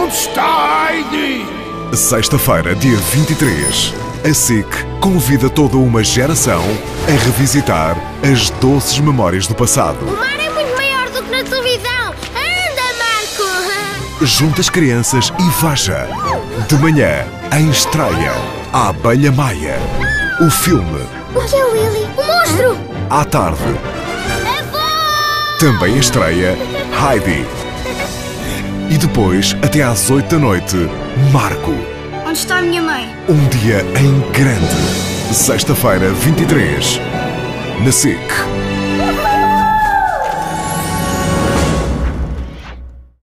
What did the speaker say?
Onde está Heidi? Sexta-feira, dia 23, a SIC convida toda uma geração a revisitar as doces memórias do passado. O mar é muito maior do que na televisão. Anda, Marco! Junta as crianças e veja. De manhã, em estreia, A Abelha Maia. O filme. O que é o Willy? O monstro! À tarde, Avô! também estreia Heidi. E depois, até às 8 da noite, Marco. Onde está a minha mãe? Um dia em grande. Sexta-feira, 23, na SIC.